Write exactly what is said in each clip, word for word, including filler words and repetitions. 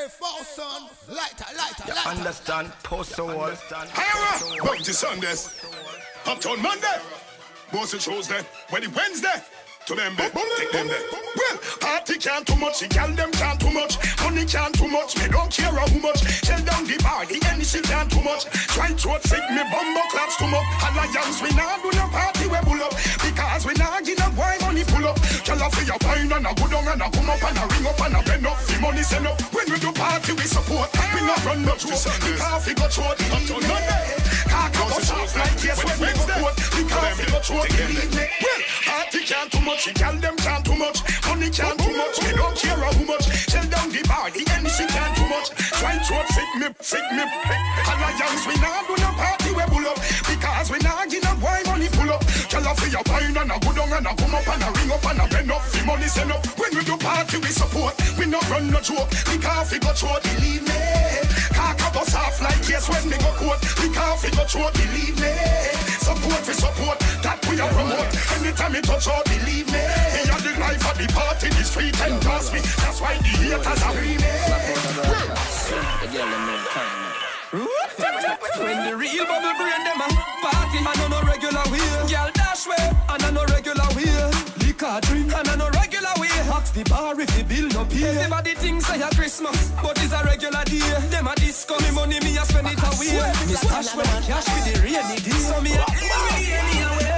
Hey, false son, lighter, lighter, lighter. Understand, post the wall. Higher, Bounty Sundays. Uptown Monday. Bossy Tuesday. Wednesday, Wednesday. To them, there. Take them there. Well, party can't too much, the girl them can't too much, money can't too much, me don't care how much. Shell down the bar, the N C can't too much. Try to sick me bumbo claps too much. Alliance we nah do no party we pull up, because we nah give no boy money pull up. Tell her for your wine and a go down and a come up and a ring up and a bend up. The money send up. When we do party we support. We not run no joke. The coffee got short. Up to Monday. Cock up soft like yes when we go out. The coffee got short. Well, party can't too much. The girl them can't too much, money can't too much, we don't care how much. Shell down the bar, the N C can't too much. Try to sick me, sick me. Alliance we nah do no party we pull up, because we nah give no boy money pull up. Tell her for your wine and a go down and a come up and a ring up and a bend up. The money send up. When we do party we support. We not run no joke. The coffee got short, believe me. Cock up us off like yes when we go court. The coffee got short, believe me. Support for support, that we a promote. Anytime it touch out, believe me. He had the life of the party, the street and pass me. That's why the haters are free me. When the real bubble brain them a party, and on no regular way. Girl dash way, and on no regular way. Liquor drink, and on no regular way. Ask the bar if the bill no pay. Everybody thinks say a Christmas, but it's a regular day. Them a disco, me money me a spend it away. Me stash when I cash with the rainy day. So me a money anyway.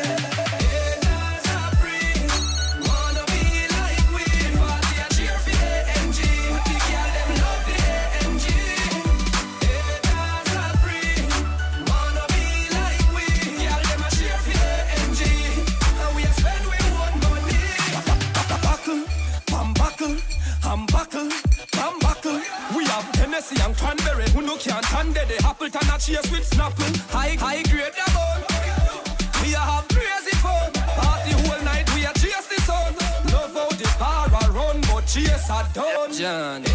I'm buckle, I'm buckle. We have Tennessee and cranberry. Who no can't stand it. The apple tan a chase with snapple. High, high grade the bone. We a have crazy fun. Party whole night we a chase the sun. Love how the bar a run, but chase a done. John.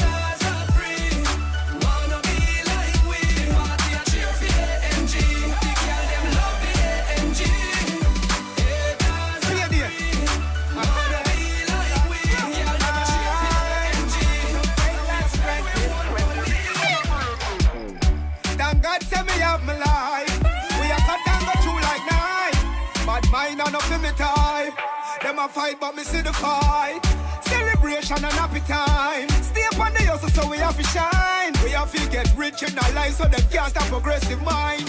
My life. We a cut and go through like knife. But mine are not me type. Them a fight but me see the fight. Celebration and happy time. Stay up on the hustle so we have to shine. We have to get rich in our life so them can't stop progressive minds.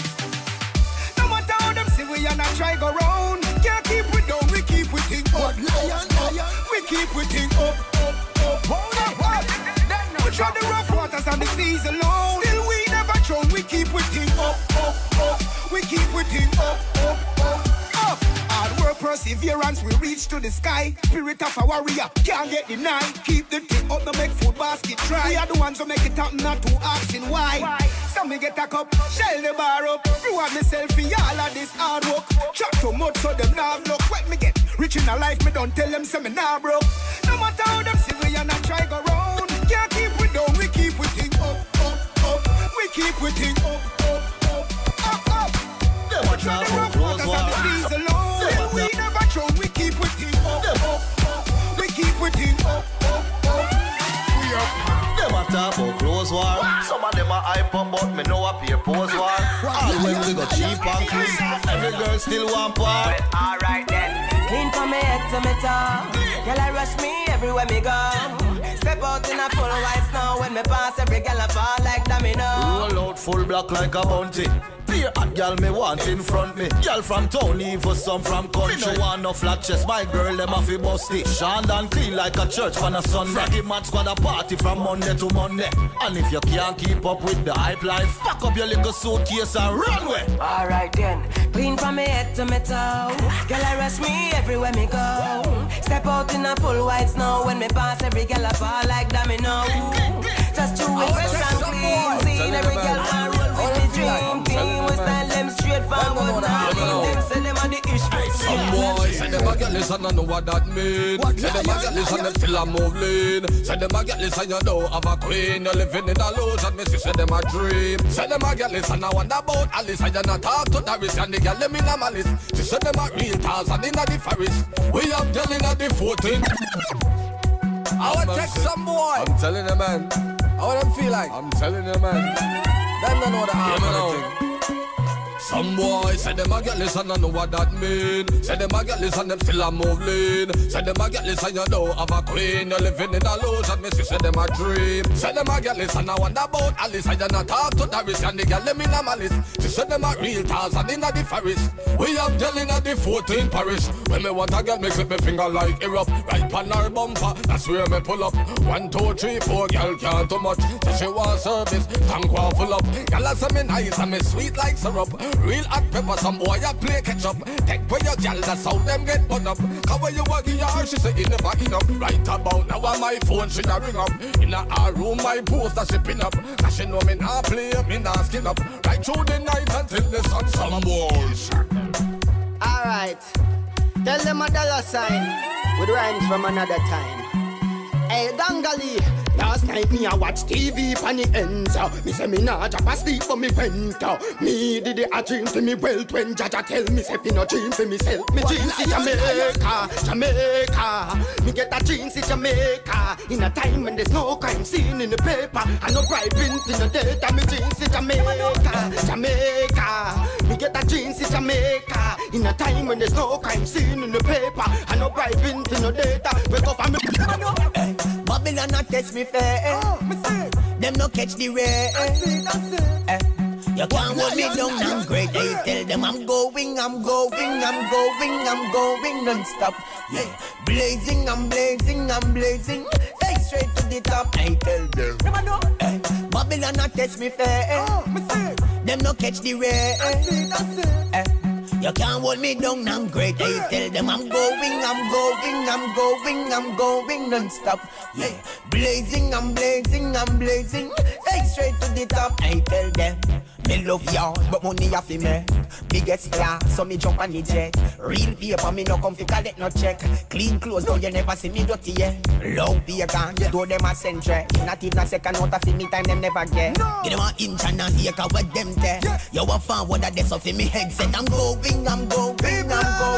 No matter how them see we are not try go round. Can't keep we down, we keep we think up. Lion, lion. We keep we think up, up, up. Up, up. We try the rough waters and the seas alone. Still we never throw, we keep we think up, up, up. We keep we think up, up, up, up. Hard work, perseverance, we reach to the sky. Spirit of a warrior, can't get denied. Keep the thing up, no make food basket dry. We are the ones who make it happen, not to asking why. why? So me get a cup, shell the bar up. Reward myself for all of this hard work. Chat too much so them now look. When me get rich in a life, me don't tell them say me nah broke. No matter how them see we are not try go round. Can't keep we down, we keep we think up, up, up. We keep we think up, up, up, up, up. We try the rough waters and the seas alone. When we never throw, we keep we think up, up, up. We keep we think up, up, up. We up. Them a talk about clothes war. Some of them a hype up, but me know a pay pose war. All when we go cheap and clean, every girl still want part. Well, alright then. Clean from me head to me toe. Girl I rush me everywhere me go. Step out in a full white snow. When me pass every girl I fall like domino. Roll out full black like a bounty. Be a hot girl me want in front me. Girl from town, even some from country. Me no want no flat chest, my girl them a fi busty. Shine and clean like a church on a Sunday. Froggy man squad a party from Monday to Monday. And if you can't keep up with the hype life, pack up your little suitcase and run away. Alright then, clean from me head to me toe. Girl I rush me everywhere me go. Step out in a full white snow. When me pass every girl I fall like domino. Just to it fresh and clean. Seeing every girl want roll with the dream team. We style them straight forward now. Them say them are the issue. Some boys say them a get listen and know what that mean. Say them a get listen and feel a move lean. Say them a get listen you don't have a queen. You're living in a illusion, me say them a dream. Say them a get listen I wonder about Alice. I not talk to the risk and the girl them in a malice. She say them a real Tarzan in a the forest. We have girl in a the fourteen. I will take some boy. I'm telling you man. How them feel like? I'm telling you, man. Them don't know the arm now. Some boys say them a get listen and know what that mean. Say them a get listen, them still a move lean. Say them a get listen, you don't have a queen. You're living in illusion, me say them a dream. Say them a get listen, I wonder about Alice. I don't talk to Darius and the girl them in a malice. She said them a real Tarzan in a the forest. We have girl in a the fourteenth parish. When me want a girl, me clip me finger like erupt. Right pan her bumper, that's where me pull up. One, two, three, four, girl can't too much. So she want service, tank want full up. Girl a say me nice and me sweet like syrup. Real hot pepper, some boy a play ketchup. Take for your gal, that's how them get bun up. How when you walk in your house, she say in the back up. Right about now on my phone, she a ring up. In her room, my poster she pin up. Cause she know me not play, me not skin up. Right through the night until the sun, some boys. Alright, tell them a dollar sign with rhymes from another time. Hey, Dangali. Last night me a watch T V pan the ends. Me say me nah drop asleep but me went. Me did it a dream for me wealth when Jaja tell me say fi no dream for myself. Me dreams in Jamaica, Jamaica. Me get a dreams in Jamaica. In a time when there's no crime scene in the paper. I no bribing for no data. Me dreams in Jamaica, Jamaica. Me get a dreams in Jamaica. In a time when there's no crime scene in the paper. I no bribing for no data. Wake up and me. Babylon not test me fair. Oh, me say. Them no catch the ray. That's it, that's it. Eh. You can't hold me down, I'm great. They tell them I'm going, I'm going, I'm going, I'm going non-stop. Yeah, blazing, I'm blazing, I'm blazing. Hey, straight to the top. I tell them. Eh. Babylon not test me fair. Oh, me say. Them no catch the ray. That's it, that's it. Eh. You can't hold me down, I'm great. I tell them I'm going, I'm going, I'm going, I'm going non-stop. Yeah, blazing, I'm blazing, I'm blazing. Hey, straight to the top. I tell them, me love y'all, but money have to make. Biggest class, so me jump on the jet. Real paper, me no come fi collect no check. Clean clothes, now you never see me dirty yet. Low paper, do them a century. Not even a second out of me time, them never get. No. Give them an inch and a acre with them there. Yes. You a forward a desk of me headset. I'm going, I'm going, I'm going,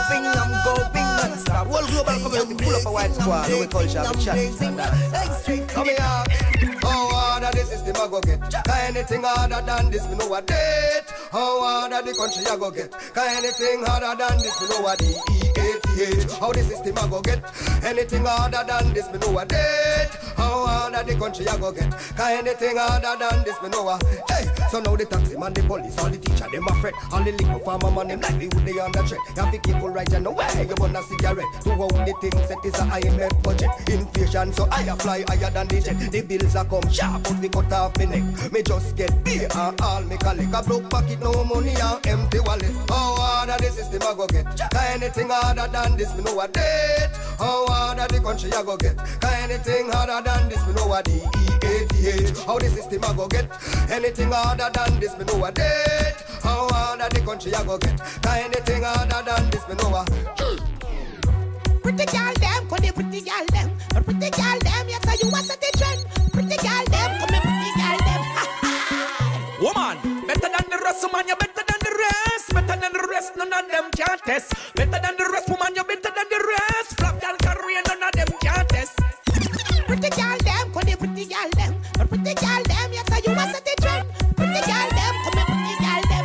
I'm going, non-stop. Whole global community full of a white squad. No we culture, we chat and that. Come here. How hard this is the go get? Anything harder than this, me know a date. How harder the country I go get? Anything harder than this, me know a D E A T H. How the system I go get? Anything harder than this, me know a date. How harder the country I go get? Anything harder than this, me know a. Hey, so now the taxi man, the police, all the teacher, them a fret. All the liquor farmer man, them livelihood they under threat. You have to keep it right, you know where you want a cigarette. To hold the things that is a I M F budget. Inflation so higher, fly higher than the jet. The bills are come sharp, but we cut off me neck. Me just get beer and all me collect. A broke pocket, no money and empty wallet. How harder the system I go get? Anything harder than this, me know a date. How harder the country I go get? Anything harder than this, me know a D E A T H. How the system I go get? Anything harder than this, me know a date. How harder the country I go get? Anything harder than this, me know a. Pretty girl them, come here, pretty girl them. Pretty girl them, yes, you want set the trend. Pretty girl them, come here, pretty girl them. Woman, better than the rest, woman, you better than the rest. Better than the rest, none of them can't test. Better than the rest, woman, you better than the rest. Flop girl career, none of them can't test. Pretty girl them, come here, pretty girl them. Pretty girl them, yes, you want set the trend. Pretty girl them, come here, pretty girl them.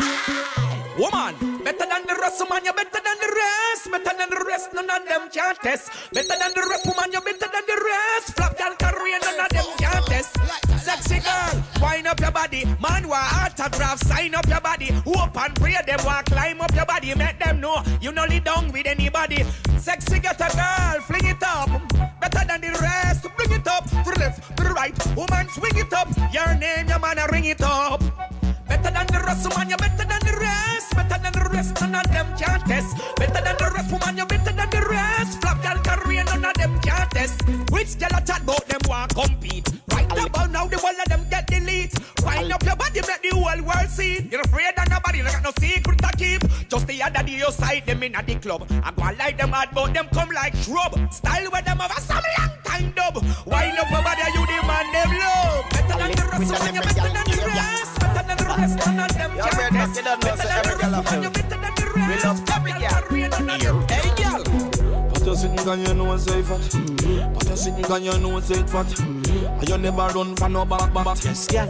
Woman, better than the rest, woman, you better than the rest. Better than the rest, none of them can't test. Better than the rest, woman, you better than the rest. Flop girl career, none of them can't test. Sexy girl, wind up your body. Man, want autograph, sign up your body. Hope and pray them want climb up your body. Make them know you no lead down with anybody. Sexy get a girl, fling it up. Better than the rest, bring it up. To the left, to the right, woman swing it up. Your name, your man, ring it up. Better than the rest, woman, you better than the rest. Better than the rest, none of them can't test. Better than the rest, woman, you better than the rest. Flop girl career, none of them can't test. Which girl a chat about them want compete? Right about now, the whole of them get delete. Wind up your body, make the whole world see. You're afraid of nobody, you got no secret to keep. Just the other day, you sight them in at the club. I go and like them hard, but them come like shrub. Style with them over some long time dub. Wind up your body, you the man them love. Better than the rest, woman, you better than the rest. Better than the rest, none of them can't test. Better than the rest, woman, you better than the rest. We love every girl. Hey girl. Put your sitting on your nose, say fat. Put your sitting on your nose, say fat. You never run for no back back. Yes, girl.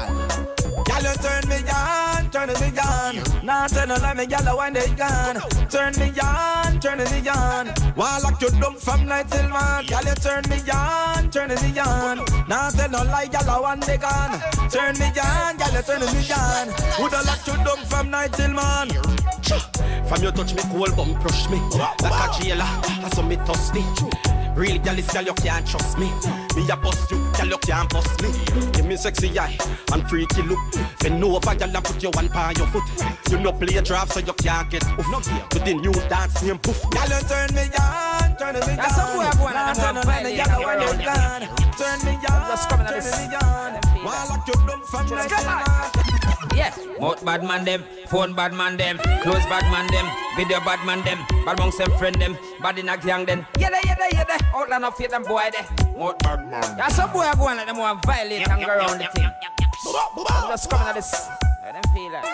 Girl, you turn me on, turn me on. Now turn on like me, girl, when they gone. Turn me on, turn me on. While lock you dumb from night till morn. Girl, you turn me on, turn me on. Now tell no lie, girl, when they gone. Turn me on, girl, you turn me on. Woulda lock you dumb from night till morn. From you touch me, cool bum crush me. Like a jailer, I saw me thirsty. Real girl is girl, you can't trust me. Me a bust you, girl, you can't bust me. Give me sexy eye and freaky look. Bend over, girl, and put your one paw your foot. You no play a draft, so you can't get oof. To the new dance name poof. Girl, you turn me on, turn me on. That's a boy, boy, and I'm turn me on, when you're gone. Turn me on, turn me on. While I keep them from night. Yeah, mouth bad man them, phone bad man them, clothes bad man them, video bad man them, bad amongst them friend them, bad in a gang them. Yeah, yeah, yeah, yeah, outland of fear them boy there. Mouth bad man. That's a boy going like them want violate and go around the thing. I'm just coming at this. Let them feel like.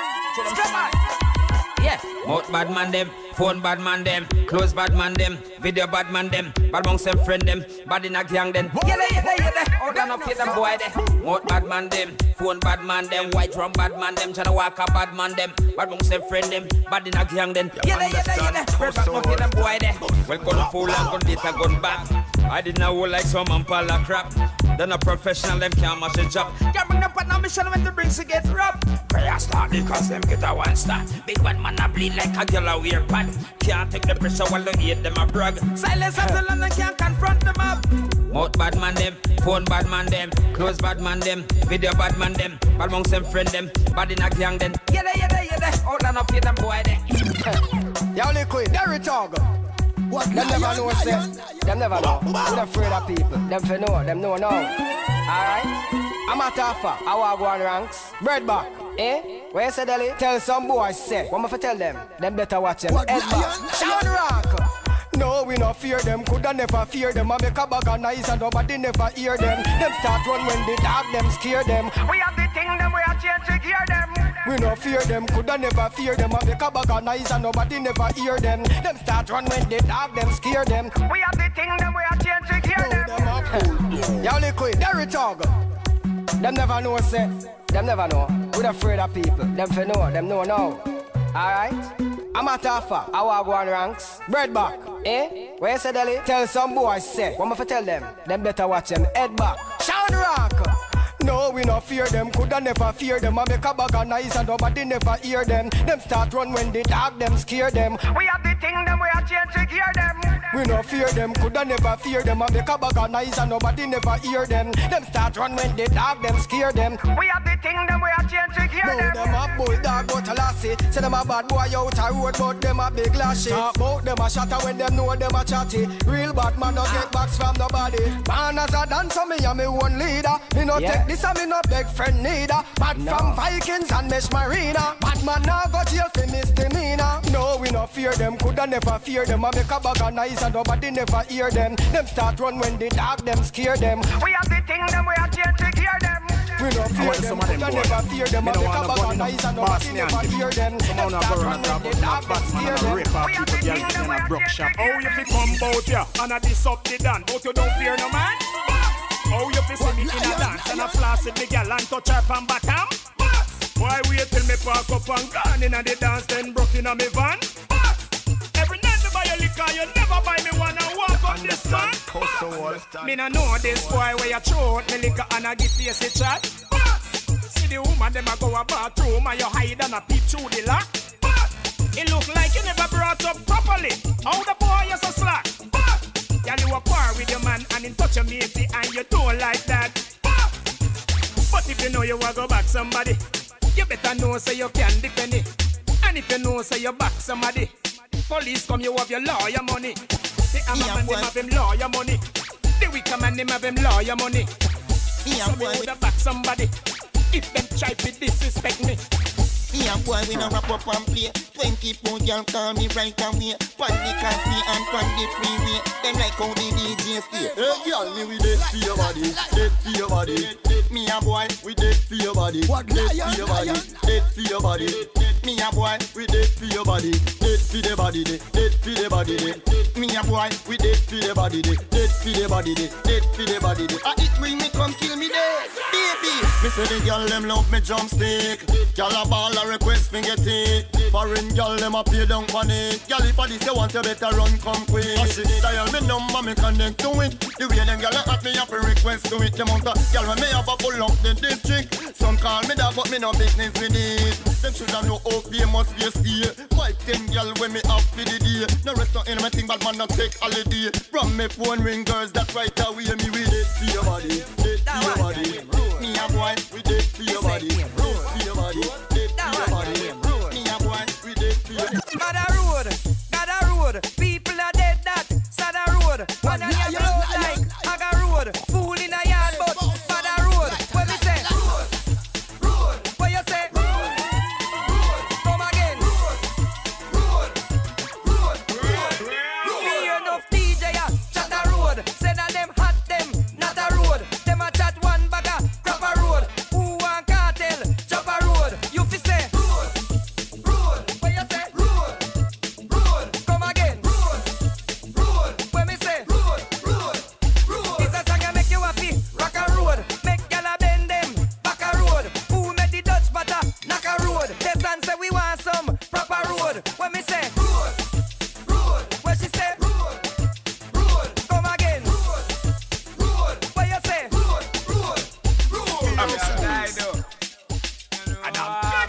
Come on. Yeah, mouth bad man them, phone bad man them, clothes bad man them, video bad man them, bad amongst them friend them, bad in a gang them. Yeah, yeah, yeah, yeah, outland of fear them boy there. Mouth bad man them, phone bad man them, white drum bad man them, tryna walk a bad man them, bad amongst them friend them, bad in a gang them. Yeah, yeah, yeah, yeah, yeah, spread back no fear them boy there. Well, gun full and gun data gun back. I did not hold like some man pala crap. Then a professional them can't mash a job. Can't bring them partner mission when the brings to get robbed. Prayer start because them get a one star. Big bad man a bleed like a girl a wear pad. Can't take the pressure while they hate them a brag. Silence of the land and can't confront them up. Mouth bad man them, phone bad man them, clothes bad man them, video bad man them, bad amongst them friend them, bad in a gang them. Yeah, yeah, yeah, yeah, outland of fear them boy there. Yo, liquid, there it all go. What? Them never know, say. Them never know. We're afraid of people. Them for know. Them know now. Alright? I'm a tougher. I want go on ranks. Bread back. Eh? Where you say, Deli? Tell some boys, say. What am I for tell them? Them better watch them. Head back. Sean Rock. No, we no fear them, coulda never fear them. I make a bag of nice and nobody never hear them. Them start run when the dog them scare them. We have the thing them, we are change to gear them. We no fear them, coulda never fear them. I make a bag of nice and nobody never hear them. Them start run when the dog them scare them. We have the thing them, we are change to gear them. Them are cool. Yo, liquid, there it all go. Them never know, say. Them never know. We're afraid of people. Them for know, them know now. Alright? I'm a tougher. I want go on ranks. Bread back. Eh? Where you say, Deli? Tell some boys, say. What am I for tell them? Them better watch them. Head back. Sean Rock. No, we no fear them, coulda never fear them. I make a bag of nice and nobody never hear them. Them start run when the dog them scare them. We have the thing them, we are change to gear them. We no fear them, coulda never fear them. I make a bag of nice and nobody never hear them. Them start run when the dog them scare them. We have the thing them, we are change to gear them. No, them a bulldog but a lassie. Say them a bad boy out a road but them a big lashy. Talk about them a shatter when them know them a chatty. Real bad man no get backs from nobody. Man as a dancer, me a me one leader. Me no yeah. take this and me no beg friend neither. Bad no. from Vikings and Mesh Marina. Bad man now go jail for misdemeanor. No, we no fear them, coulda never fear them. I make a bag of nice and nobody never hear them. Them start run when the dog them scare them. We have the thing them, we are change to gear them. We no fear them, coulda never fear them. I make a bag of nice and nobody never hear them. Them start run when the dog them scare them. We have the thing them, we are change to gear them. Oh, you fi come bout ya and a diss up the dan, but you don't fear no man. Oh, you fi see me in a dance and a floss with me gal and touch her from bottom. Why wait till me park up and gone in a the dance then broke in a me van? Every night me buy a liquor, you never buy me one and walk on this man. Me no know this boy where you throw out me liquor and a give face a chat. See the woman them a go a bathroom and you hide and a peep through the lock. It look like you never brought up properly. How the boy you so slack? Y'all you a par with your man and in touch your matey and you don't like that. But if you know you want to go back somebody, you better know so you can defend it. And if you know so you back somebody, police come you have your lawyer money. The hammer man them have him lawyer money. The wicker man them have him lawyer money. So me woulda back somebody if them try to disrespect me. Yeah, boy, we no wrap up and play. Twenty-four girl call me right away. Pan the cafe and pan the freeway. Them like how the D J stay. Hey, girl, me we dead for your body, dead for your body. Me a boy, we dead for your body, what dead for your body, dead for your body. Me a boy, we dead for your body, dead for the body, dead for the body. Me a boy, we dead for the body, dead for the body, dead for the body. Ah, it bring me come kill me dead, baby. Me say the girl them love me jump stick. Girl a ball a request me get it. Foreign girl them a pay down for it. Girl if a this you want you better run come quick. She dial me number me connect to it. The way them girl at me have a request to it. The amount of girl when me have a pull up the district. Some call me that but me no business with it. Them shoulda know how famous we stay. Five ten girl when me have for the day. No rest not anything but man not take holiday. From me phone ring girls that right away me with it for your body, it for your body. Me a boy with it for your body, it for your body, it for your body. Me a boy with it for your body. Got a road, got a road. People are dead that sad a road. When I hear you like I got road. Fool in a yard but bad a road. What me say? Road, road. What you say? Road, road. Come again. Road, road, road, road. Me hear enough D J a chat a road. Say that them hot them not a road. Them a chat one bagger proper road. Who want cartel chop a road? You fi say road, road. What you say? Road, road. Come again. Road, road. What me say? Road, road, road. This a song a make you happy. Rock a road. Make gyal a bend them back a road. Who make the Dutch butter knock a road? Them son say we want some proper road. What me say? Road, road. What she say? Road, road. Come again. Road, road. What you say? Road, road, road. I'm sorry, though. And I'm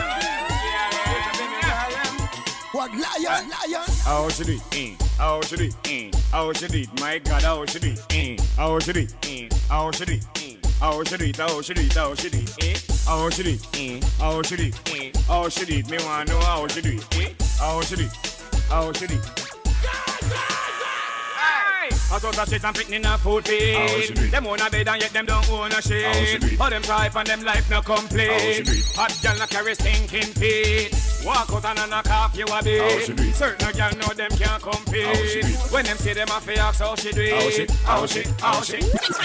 What lion, lion? how should it? Eh? How should it? Eh? How should it? My God, how should it? Eh? How should it? Eh? How should it? Eh? How should it? How should it? How should it? Eh? How should it? Eh? How should it? Eh? How should it? Me want know how should it? Eh? How should it? How should it? I thought that shit and picking in a food feed. Them own a bed and yet them don't own a shit. How them type and them life no complete. Hot girl no carry stinking feet. Walk out and knock off you a bit. Certain girl know them can't compete. When them see them a fi ask how she do it. How she, how she,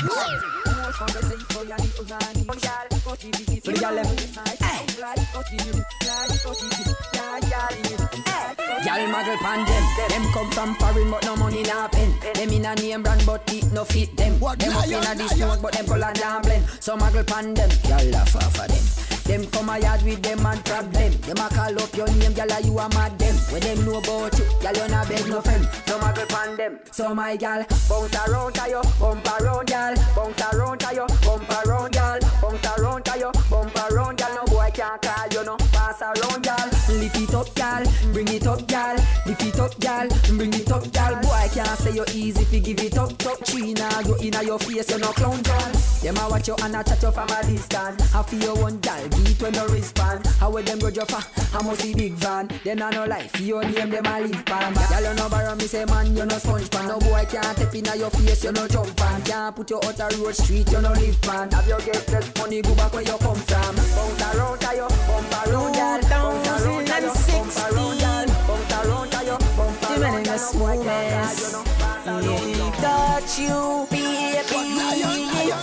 Y'all muggle pan them. Them come from foreign but no money na pen. Them in a name brand but it no fit them. Them up in a this smoke but them color down blend. So muggle pan them. Y'all laugh off of them. Them come a yard with them and problem. Them a call up your name, y'all you a mad them. When them know about you, y'all you not beg no friend. So muggle pan them. So my gal, bounce around to you, bump around y'all. Bounce around to you, bump around y'all. Bounce around to you, bump around y'all. No boy can't call you no. Pass around y'all. Lift it up y'all, bring it up y'all. Lift it up y'all, bring it up y'all. Boy can't say you easy if you give it up. Top China, you inna your face, you no clown y'all. Them a watch you and a chat you from a distance. I feel you one gal, beat when no respond. How with them go juffa, I must see big van. Then I no life, you name them a live pan. Y'all you no borrow me say man, you no sponge pan. No boy can't tap inna your face, you no jump pan. Can't put you out a road street, you no live pan. Have you get less money, go back where you come from. Bounce around to you, bump around y'all. Bounce around to you, bump around y'all. Bounce around to you, bump around y'all. Yeah, got you, baby.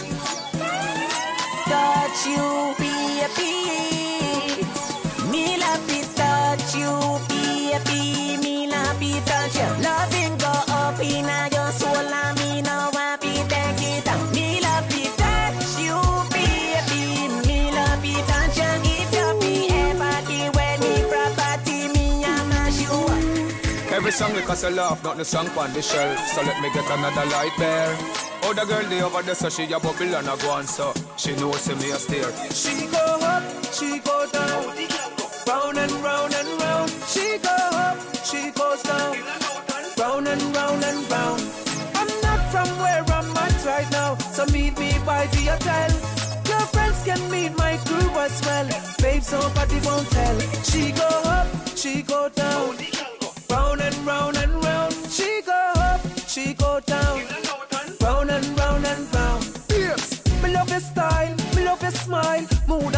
Got you, baby. Me love it, touch you, baby. Me love it, touch you. Loving go up in your soul, and me now happy take it down. Me love it, touch you, baby. Me love it, touch you. If you be ever the way me property, me and my shoe. Every song because I love, not the song on the shelf. So let me get another light there. Oh, the girl they over there, so she a bubble and a go on, so she knows me a stare. She go up, she go down, round and round and round. She go up, she goes down, round and round and round. I'm not from where I'm at right now, so meet me by the hotel. Your friends can meet my crew as well. Babe, somebody won't tell. She go up, she go down, round and round and round. She go up, she go down, round and round and round. Babes, me love your style, me love your smile. Mood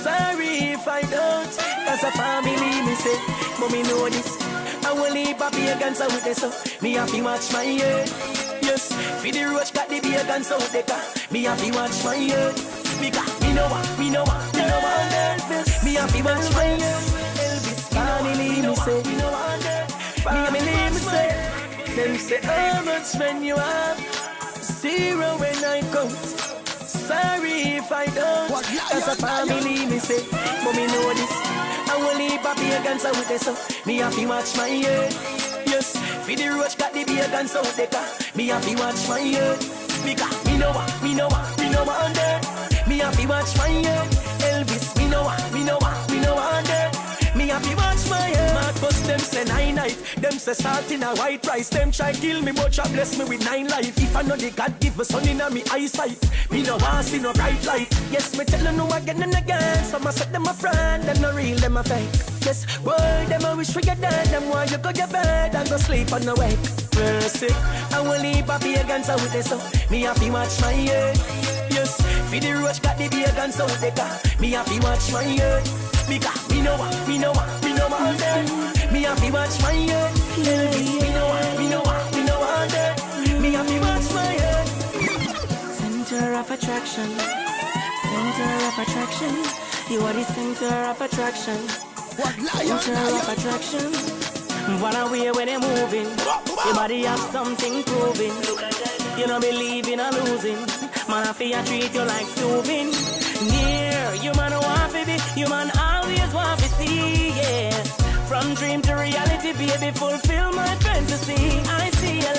Sorry if I don't, cause a family me say, but me know this. I will leave a pagan so with this, so me have to watch my head. Yes, for the roach got the pagan so with the car. Me have to watch my head. Because me know what, me know what, me know what Elvis. Me have to watch my head. Elvis, family me say, me know what family me say. Them say how much when you have zero when I count. Sorry if I don't, cause a family me say, but me know this. I will leave a pagan so with this, so me have to watch my head. Yes, for the roach got the pagan so with the car. Me have to watch my head. Because me know what, me know what, me know what under. Me have to watch my head. Elvis, me know what, me know what, me know what under. Me have to watch my head. Marcus, them say nine knife. Them say salt in a white rice. Them try kill me, but God bless me with nine life. If I know the God give a sun in a me eyesight, me no want see no bright light. Yes, me tell them no again and again. Some I said them a friend, them no real, them a fake. Yes, boy, them I wish for you dead. Them want you go to bed and go sleep on the wake. Mercy, I will leave a pagan so with this, so me have to watch my head. Yes, for the roach got the pagan so with the car. Me have to watch my head. Because me know what, me know what, me know what I'm there. Me have to watch my head. Elvis, me know what, me know what, me know what I'm there. Me have to watch my head. Center of attraction, center of attraction. You are the center of attraction. What center of attraction? What a way when they're moving. Your body have something proving. You don't believe in a losing. Man, I feel I treat you like soothing. Near, you man want to be, you man always want to see, yeah. From dream to reality, baby, fulfill my fantasy. I see a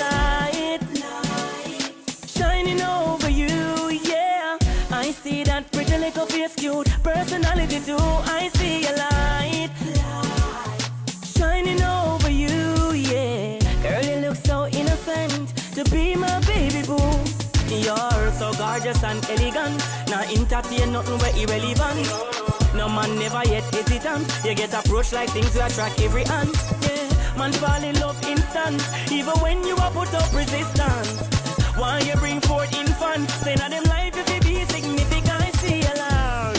light shining over you, yeah. I see that pretty little face, cute personality too. I see a light shining over you, yeah. Girl, you look so innocent to be my baby boo. You're so gorgeous and elegant. Now entertain nothing where irrelevant. No man never yet hesitant. You get approached like things you attract every hand. Yeah, man fall in love instant. Even when you are put up resistance. Why you bring forth infant? Say that them life if it be significant. I see a lot.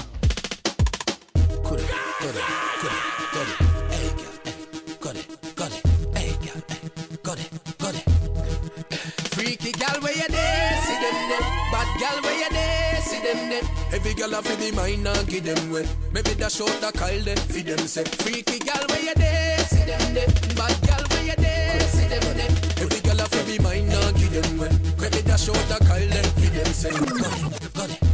Got it, got it, got it, hey girl, got it, got it, hey girl, got it, got it. Freaky gal where you there, see them there. Bad gal where you there, see them there. Every gal a fi be mine and give them way. Maybe that short that call them, feed them say. Freaky gal where you there, see them there. Bad gal where you there, see them there. Every gal a fi be mine and give them way. Maybe that short that call them, feed them say. Got it, got it.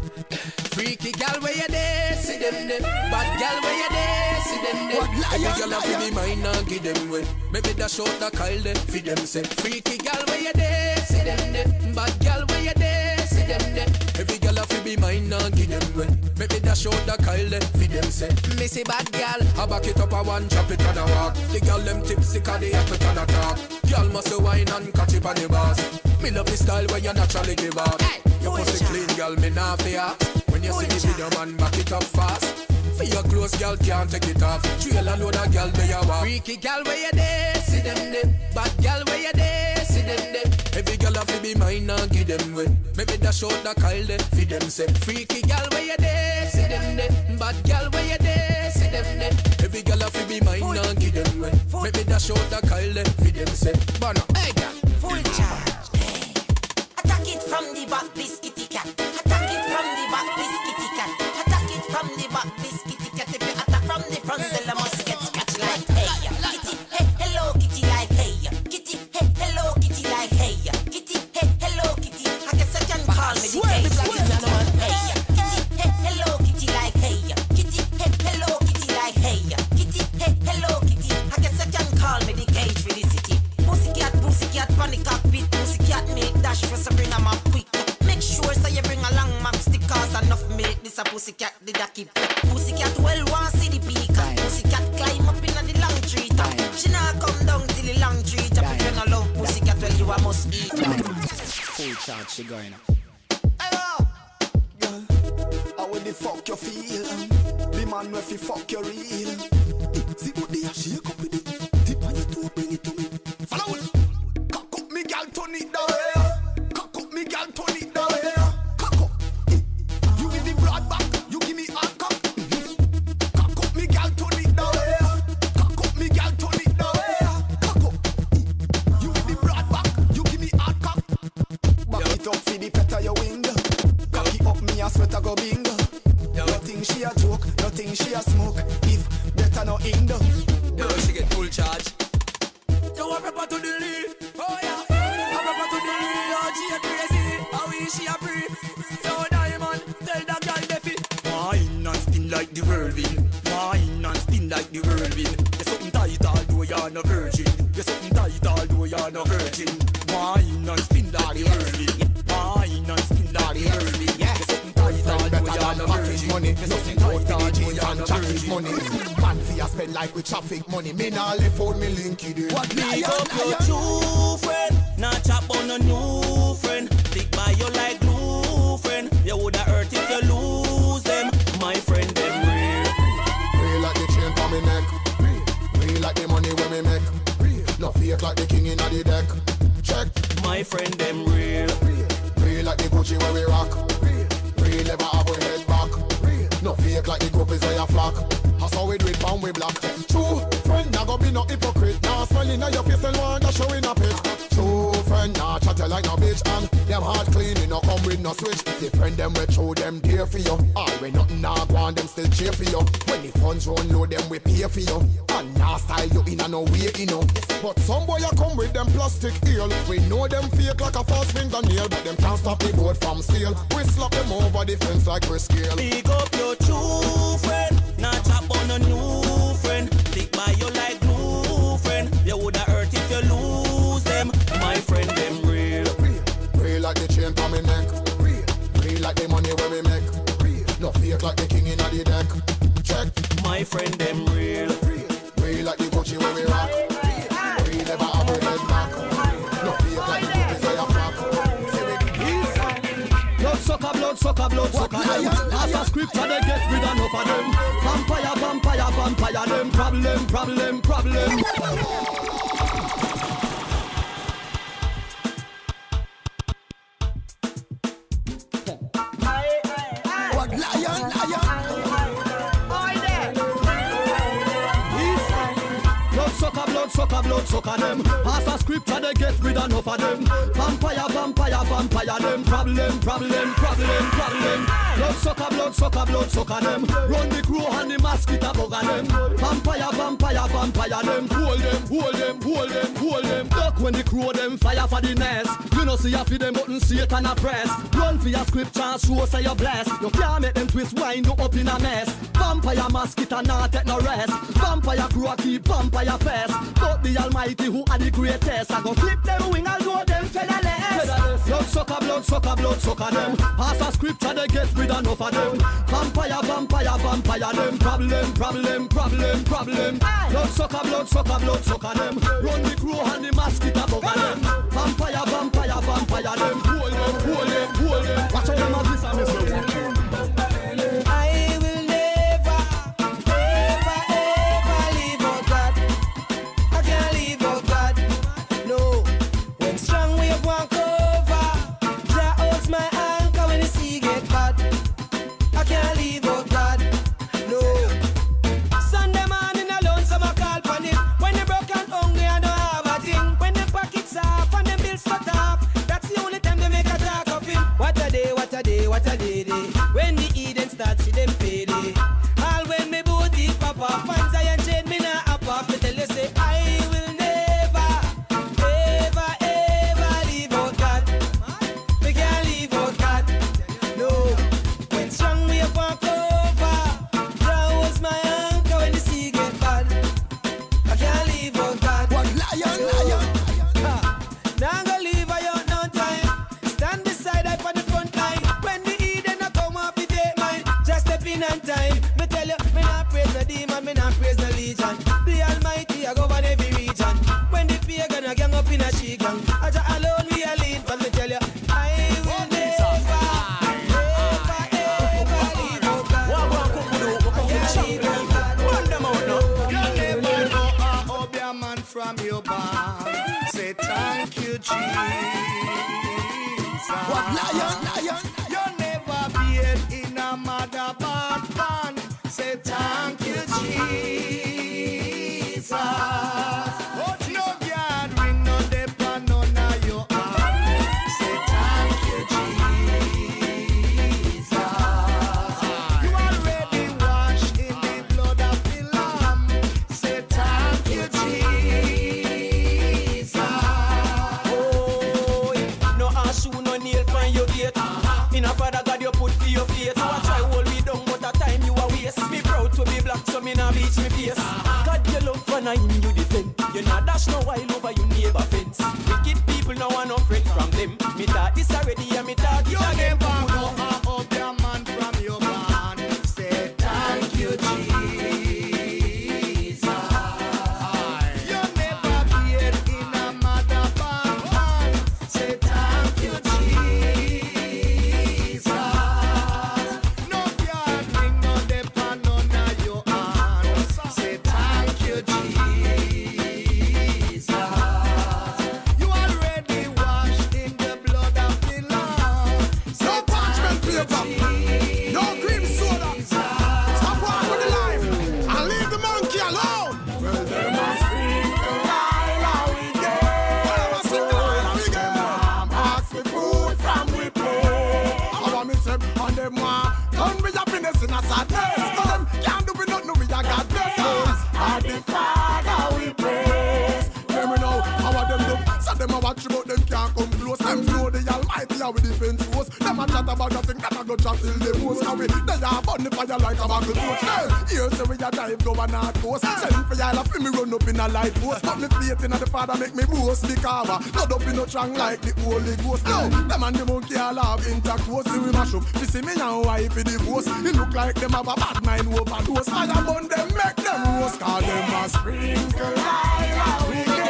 Freaky gal where you there, see them there. Bad gal where you there, see them there. Every gal a fi be mine and give them way. Maybe that short that call them, feed them say. Freaky gal where you there, see them there. Bad gal where you there, see them there. Every gal a fi be mine and give them way. Maybe that short that call them, feed them say. Missy bad gal, I back it up a one, chop it on a walk. The gal them tipsy 'cause they have it on a talk. Gal must wine and catch it on the bars. Me love the style when you naturally give out. Hey, your pussy clean, gal, me nah fear. When you see the video, man, back it up fast. For your clothes, gal, can't take it off. Trail a load of gal, they are walk. Freaky gal, where you there? See them there. Bad gal, where you there? See them there. Every gal have to be mine and give them way. Maybe that short that call them, feed them say. Freaky gal, where you there? See them there. Bad gal, where you there? See them there. Every gal have to be mine and give them way. Maybe that short that call them, feed them say. Bono, hey gal, full charge. Hey. Attack it from the back, biscuity cat. Attack it from the back, biscuity cat. Attack it from the back, biscuity cat. If you attack from the front, then I must get scratched like hey. Kitty, hey, hello, kitty, like hey. Kitty, hey, hello, kitty, like hey. Kitty, hey, hello, kitty. I guess I can call me the cage like it's not one hey. Kitty, hey, hello, kitty, like hey. Kitty, hey, hello, kitty, like hey. Kitty, hey, hello, kitty. I guess I can call me the cage for the city. Pussycat, pussycat, panic cockpit. Pussycat make dash for some bring a map quick. Make sure so you bring a long map stickers enough milk. This a pussycat did a keep. Pussycat well want see the peak. Pussycat climb up in the long tree top. She not come down till the long tree top. If you not love pussycat, well you a must eat. full charge, she going up. Hello, girl. How would the fuck you feel? The man where fi fuck you real. See what they are shake up with it. Tip on your toe, bring it to me. Follow it. Cock up me gal, turn it down. Cock up me gal, turn it down. Cock up. You give the broad back, you give me hard cock. she a smoke. If better no in the. Yo, she get full charge. Yo, a rapper to the lead. Oh yeah. A rapper to the lead. Oh, she a crazy. How is she a free? Yo, Diamond, tell that girl Defi. Wine and spin like the whirlwind. Wine and spin like the whirlwind. You're something tight although you're no virgin. You're something tight although you're no virgin. Wine and spin like the whirlwind. Wine and spin like the whirlwind. You're something tight although you're no virgin. Money, nothing out for the jeans and jacket money. Man fi a spend like with traffic money. Me nah left out me linky there. What me up your true friend? Not chop on a new friend. Stick by you like glue friend. You woulda hurt if you lose them. My friend them real. Real like the chain for me neck. Real like the money when me make. No fake like the king inna the deck. Check. My friend them real. Real like the Gucci where we rock. Real never have we head back. No fake like the groupies where you flock. That's how we do it, pound we black. True friend, nah go be no hypocrite. Nah smiling at your face and want to show in a pit. True friend, nah chat you like no bitch. And them hard clean, you no come with no switch. The friend them we throw them dear for you. All we nothing nah go on, them still cheer for you. When the funds run low, them we pay for you. And nah style you in a no way, you know. But some boy you come with them plastic heel. We know them fake like a false fingernail, but them can't stop the boat from steal. We slap them over the fence like we scale. Pick up your true friend, not chop on a new friend. Stick by you like glue friend. You woulda hurt if you lose them. My friend them real. Real, real like the chain for me neck. Real, real like the money where we make. Real, no fake like the king inna the deck. Check. My friend them real. Real, real like the Gucci where we rock. Real, real never have we head back. No fake like the groupies where you flock. Blood sucker, blood sucker, blood sucker them. As a scripture they get rid enough of them. Vampire, vampire, vampire them. Problem, problem, problem. What lion, lion? Blood sucker, blood sucker, blood sucker them. As a scripture they get rid enough of them. Vampire, vampire, vampire them. Problem, problem, problem, problem. Blood sucker, blood sucker, blood sucker them. Run the crew and the mosquito bugger them. Vampire, vampire, vampire them. Hold them, hold them, hold them, hold them. Duck when the crew them fire for the nest. You know see ya for them button Satan a press. Run for your scripture, show say you blessed. You can't make them twist, wind you up in a mess. Vampire mosquito not take no rest. Vampire crew a keep vampire fest. But the Almighty who are the greatest, I go clip them wing, I'll go them featherless. Blood sucker, blood sucker, blood sucker them. Pass a scripture, they get rid enough of them. Vampire, vampire, vampire them. Problem, problem, problem, problem. Blood sucker, blood sucker, blood sucker them. Run the crew and the mosquito bugger them. Vampire, vampire, vampire them. Hold them, hold them, hold them. Watch out them as this and this. I will never, ever, ever leave out God. I can't leave out God. No. When strong wave walk over, Jah holds my anchor when the sea get bad. I can't leave out God. No. Sunday morning alone, some a call for it. When they broke and hungry, I don't have a thing. When the pockets off and the bills cut off, that's the only time they make a talk of him. What a day, what a day, what a day, day. When the Eden starts, see them payday. All when me booty pop off, fans I and chain me now up off. Me tell you say I will never, ever, ever leave out God. We can't leave out God. No. When strong we walk over, Jah was my anchor when the sea get bad. I can't leave out God. What lion, lion? Now go leave I out no time. Stand beside I for the front line. When the Eden a come off the take mine, just step in on time. Me tell you, me not praise the demon, me not praise the legion. The Almighty a govern every region. When the pagan a gang up in a she gang, I just alone we a lead. But me tell you, I will never, ever, ever leave out God. I can't leave out God. You never know how up your man from your bar. Say thank you, Jesus. What lion, lion? You never be in a mother bad band. Say thank you, Jesus. But no gathering, no depend on your heart. Say thank you, Jesus. You already washed in the and I in you defend. You not dash no while over your neighbor fence. Wicked people now want no friend from them. Me thought this already and me thought it You again. never go up your man from your man. Say thank you, Jesus. You never beard in a mother man. Say thank you, Jesus. No can ring no depend on your hand. Say thank you, Jesus. You already washed in the blood of the Lamb. No parchment paper, no cream soda. Stop walking with the life and leave the monkey alone. Well, they must bring the Lila we get. Well, they must bring the Lila we get. Ask the food from we play. I want me say, and them want don't be happiness in a sadness. But them can't do with nothing, we a God bless us. And the Father we praise. Let me know how them do. So them a watch but them can't come close. Them know the Almighty how we defense force. Them a chat about nothing that a go chat till they most. How we they a burn the fire like a buckle torch. Hey, here say we a drive go a north coast. Send for y'all a fi me run up in a light post. But me faith in a the Father make me boast. The carver not up in no strong like the Holy Ghost. No, them and the monkey all have intercourse. See we mash up. You see me and wife for divorce. It look like them have a bad mind overdose. Fire burn them make them roast. Cause them a sprinkle Lila we get.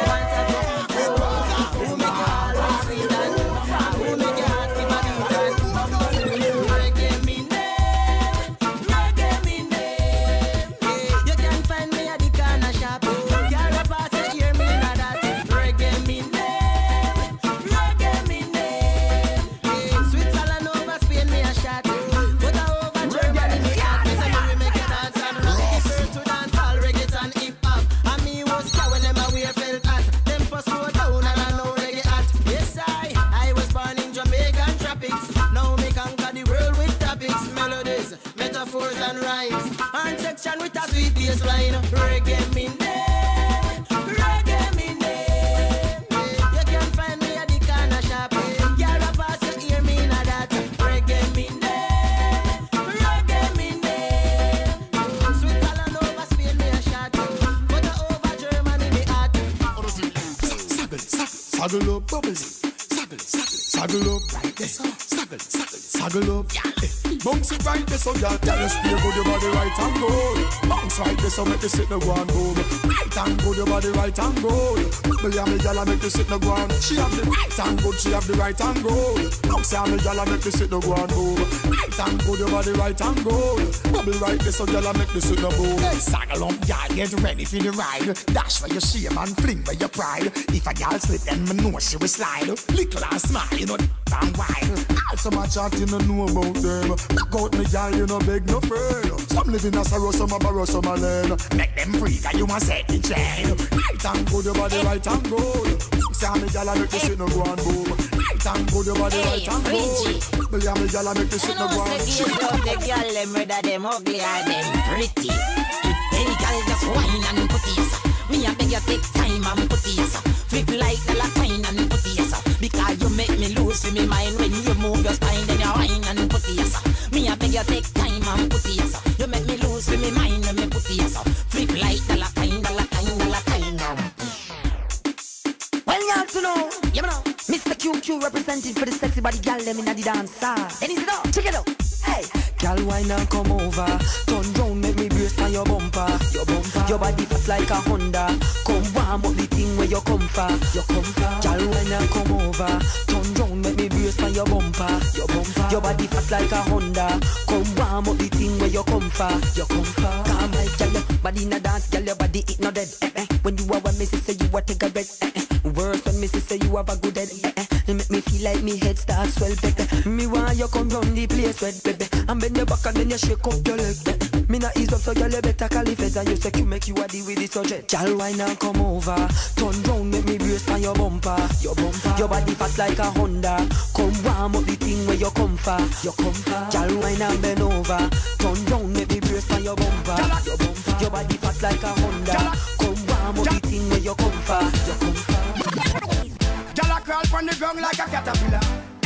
You can find me at the corner shop. Girl, a pass it, hear me na that. Reggae me name, reggae me name. Switzerland over Spain me a shot. But I over Germany me heart. Me say we make it dance and rock. The first to dance all reggaeton hip hop. And me was cow when them a wear felt hat. Tempo slow down and I know reggae hot. Yes I, I was born in Jamaican tropics. Now me conquer the world with topics, melodies, metaphors and rhymes. And section with a sweet bass line. Reggae me name, reggae me name. You can find me at the corner shop. Girl, a pass you hear me na that. Reggae me name, reggae me name. Switzerland over Spain me a shot. But I over Germany me hot. Saggle, saggle, saggle up, bubbles. Saggle, saggle, saggle up, right there. Saggle, saggle, saggle up. Bounce it right there, so y'all tell us stay good your body right and go. Bounce right there, so make you sit no go and home. Right and good your body right and go. Bubble ya me gyal make you sit no go and. She have the right and good, she have the right and go. Bounce ya me gyal make you sit no go and home. Right and good your body right and go. Bubble right there, so gyal make you sit no go. Hey, saggle up, y'all get ready for the ride. Dash for your shame and fling for your pride. If a gal slip, then me know she will slide. Little and smile, you know, damn wild. Also my chat you no know about them. Knock out me gyal, you no beg no friend. Some live in a sorrow, some a borrow, some a learn. Make them free, cause you must set the chain. Right and good your body right and good. Say me gyal make you sit no go and boom. Right and good your body right and good. Bubble ya me gyal make you sit no go and. You love the girl, them whether them ugly or them pretty. Hey girl, just whine and put it yes. Me a beg you take time and put it yes. Flip like the latine and put it yes. Because you make me lose in my mind when you move your spine, then you whine and put it yes. Me a beg you take time and put it yes. You make me lose in my mind when me put it yes. Flip like the latine, the latine, the latine. Well, y'all to know, you know, Mister Q Q representing for the sexy body gal them inna the dance. Then is it up? Check it out. Hey, gal wine and come over. Turn round, make me brace on your bumper. Your bumper. Your body fat like a Honda. Come warm up the thing where you come for. You come for. Gal wine and come over. Turn round, make me brace on your bumper. Your bumper. Your body fat like a Honda. Come warm up the thing where you come for. You come for. Come my gal, your body in a dance, gal your body it no dead. Eh, eh. When you are one, me say you a take a red. Eh, eh. Worse when me say you have a good head. Eh, eh. It make me feel like me head starts swell back. Me want you come round the place red baby. And bend your back and then you shake up your leg. Eh, eh. Me not ease up so y'all better call it feds. And you say you make you a deal with the subject. Y'all wine and come over. Turn round make me brace on your bumper. Your bumper. Your body fat like a Honda. Come warm up the thing where you come for. You come for. Y'all wine and bend over. Turn round make me brace on your bumper. Your bumper. Your body fat like a Honda. Come warm up the thing where you come for. You come for. Gyal a crawl from the ground like a caterpillar. Head top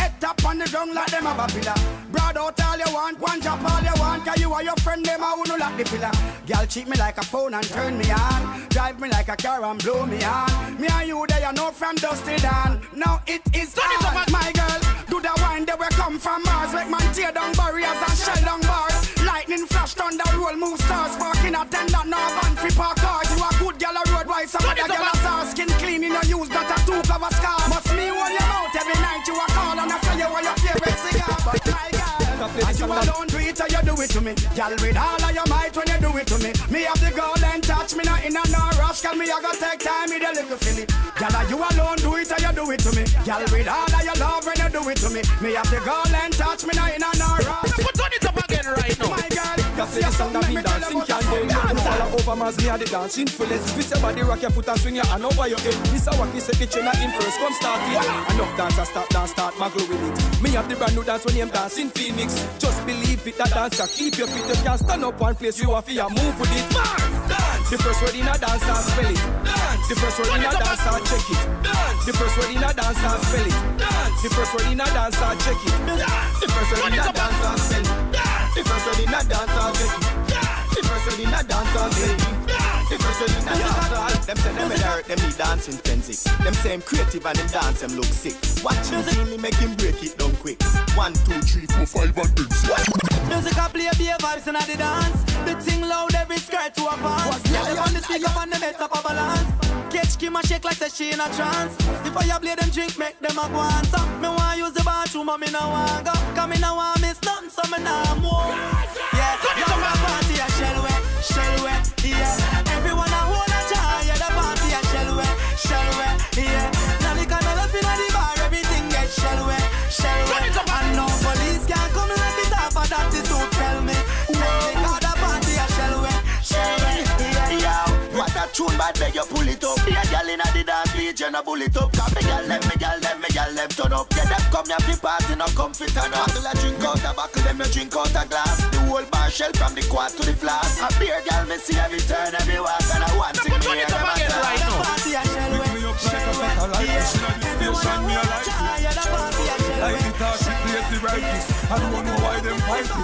on the ground like them have a pillar. Broad out all you want, one drop all you want. Cause you are your friend, them a who no like the filler. Girl cheat me like a phone and turn me on. Drive me like a car and blow me on. Me and you, they are no from dusty down. Now it is on, my girl. Do the wine, they will come from Mars. Make man tear down barriers and shell down bars. Lightning flash, thunder roll, move stars. Parking attendant, no van free park cars. You a good girl a road wise, some other girl a star. Skin clean in your use, that a two cover scar. Must me hold your mouth every night you a call. And I say you want your favorite cigar. But my girl, as you alone do it, or you do it to me. Girl with all of your might when you do it to me. Me have the girl and touch me, not in a no rush. Girl me a go take time, me the little filly. Girl you alone do it, or you do it to me. Girl with all of your love when you do it to me. Me have the girl and touch me, not in a no rush. Put on it up again right now. My girl, you see the sound of me dancing can't do it. And all over Mars, me a the dancing fullest. Twist your body, rock your foot and swing your hand over your head. This a wacky say kitchen a in first, come start it. Enough dancer start dance, start muggle with it. Me have the brand new dance when I'm dancing Phoenix. Just believe it, that dancer keep your feet. You can't stand up one place, you have to move with it. Mars, dance. The first word in a dance, I spell it. Dance. The first word in a dance, I check it. Dance. The first word in a dance, I spell it. Dance. The first word in a dance, I check it. Dance. The first word in a dance, I spell it. The first word in a dance, I check it. The first word in a dance, I spell it. The first word in a dance, I them say them hurt, them need dancing frenzy. Them say I'm creative and them dance, them look sick. Watch him really make him break it down quick. One, two, three, four, five, and six. Music a play, be a vibes in the dance. The thing loud, every skirt to a pants. Yeah, them on the speaker and them head up a balance. Catch Kim a shake like say she in a trance. The fire blade them drink, make them a go on. So me want use the bathroom, but me no want go. Cause me no want miss nothing, so me nah move. Yeah, young a party a shell way, shell way, yeah. Everyone a hold a jar, yeah, the party a shell way, shell way, yeah. Now the kind of love in the bar, everything get shell way, shell way. And no police can't come like it off, and that is who tell me. Tell me how the party a shell way, shell way, yeah, yeah. What a tune, bad beg you pull it up. Be a gal inna the dance, please you no pull it up. Cause me gal them, me gal them, me gal them turn up. Yeah, them come here fi party, no come fi turn up. Buckle a drink out a buckle, them you drink out a glass. The whole bar shell from the quad to the flask. A beer gal me see every turn, every walk, and I want to me here them a turn. Right now. Party a shell way, shell way, yeah. Everyone a hold a jar, yeah, the party a shell way. Like the talk, she plays the righteous. I don't know why them fight it.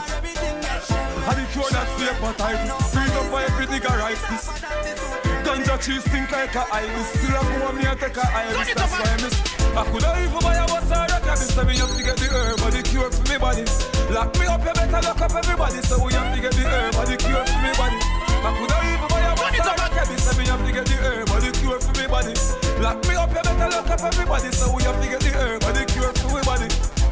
I the cure that fake but I just freed up for every nigga writes this. Ganja cheese think like a iris. Still a go me and take a iris. That's why I miss. I coulda even buy a bus or a cabin. So we have to get the herb or the cure for me body. Lock me up, you better lock up everybody. So we have to get the herb or the cure for me body. I coulda even buy a bus or a cabin. So we have to get the herb or the cure for me body. Lock me up, you better lock up everybody. So we have to get the herb or the cure for me body.